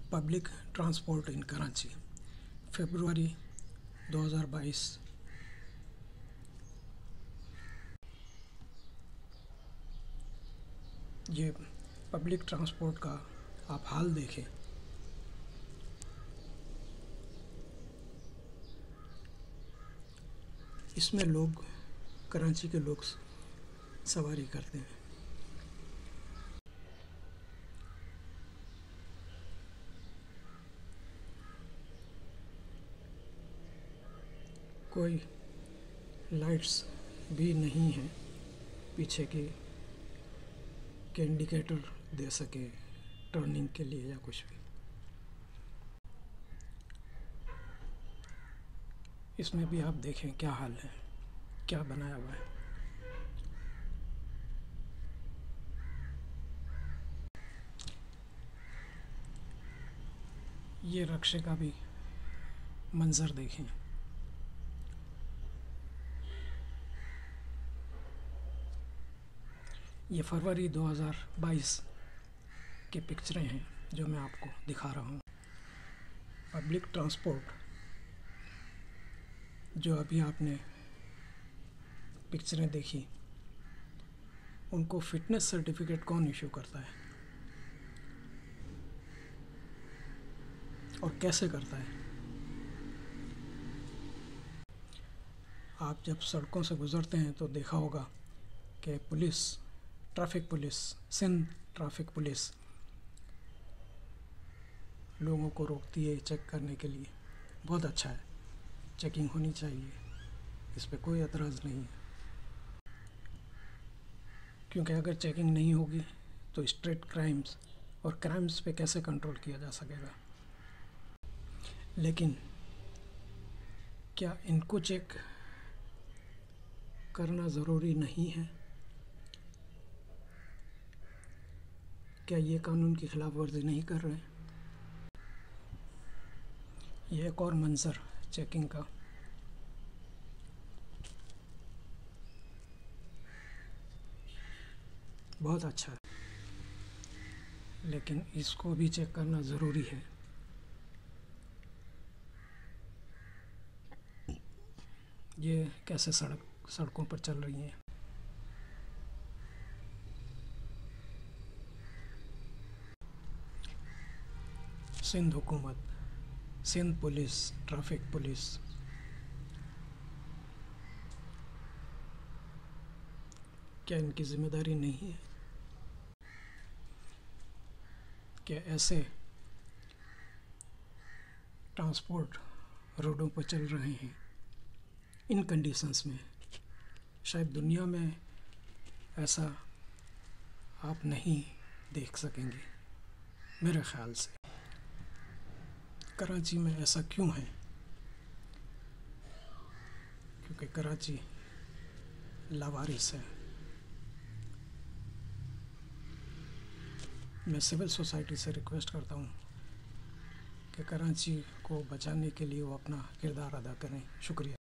Public transport in Karachi, February 2022। ये public transport का आप हाल देखें। इसमें लोग, कराची के लोग सवारी करते हैं। कोई लाइट्स भी नहीं है पीछे की कि इंडिकेटर दे सके टर्निंग के लिए या कुछ भी। इसमें भी आप देखें क्या हाल है, क्या बनाया हुआ है। ये रक्शे का भी मंजर देखें। ये फरवरी 2022 की पिक्चरें हैं जो मैं आपको दिखा रहा हूँ। पब्लिक ट्रांसपोर्ट जो अभी आपने पिक्चरें देखी, उनको फिटनेस सर्टिफिकेट कौन इशू करता है और कैसे करता है? आप जब सड़कों से गुज़रते हैं तो देखा होगा कि police, traffic police, Sindh traffic police लोगों को रोकती है चेक करने के लिए। बहुत अच्छा है, चेकिंग होनी चाहिए, इस पर कोई एतराज़ नहीं है। क्योंकि अगर चेकिंग नहीं होगी तो स्ट्रीट क्राइम्स और क्राइम्स पे कैसे कंट्रोल किया जा सकेगा। लेकिन क्या इनको चेक करना ज़रूरी नहीं है? क्या ये कानून की खिलाफ वर्जी नहीं कर रहे हैं? ये एक और मंजर चेकिंग का। बहुत अच्छा है, लेकिन इसको भी चेक करना ज़रूरी है। ये कैसे सड़कों पर चल रही हैं। सिंध हुकूमत, सिंध पुलिस, ट्रैफिक पुलिस क्या इनकी जिम्मेदारी नहीं है कि ऐसे ट्रांसपोर्ट रोडों पर चल रहे हैं इन कंडीशंस में? शायद दुनिया में ऐसा आप नहीं देख सकेंगे मेरे ख़्याल से। कराची में ऐसा क्यों है? क्योंकि कराची लावारिस है। मैं सिविल सोसाइटी से रिक्वेस्ट करता हूँ कि कराची को बचाने के लिए वो अपना किरदार अदा करें। शुक्रिया।